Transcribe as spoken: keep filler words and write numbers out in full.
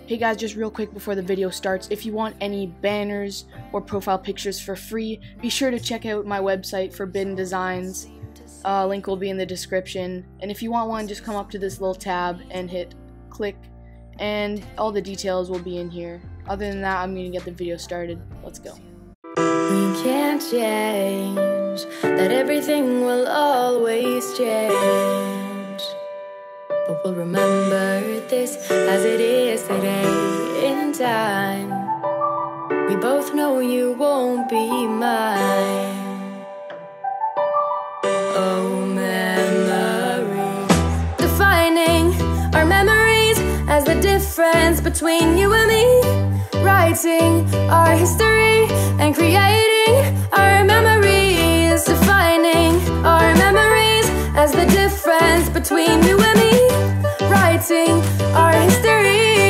Hey guys, just real quick before the video starts, if you want any banners or profile pictures for free, be sure to check out my website, Forbidden Designs. Uh, link will be in the description. And if you want one, just come up to this little tab and hit click, and all the details will be in here. Other than that, I'm going to get the video started. Let's go. We can't change that everything will always change, but we'll remember this as it is today in time. We both know you won't be mine. Oh, memories, defining our memories as the difference between you and me, writing our history and creating our memories, defining our memories as the difference between you and me, writing our history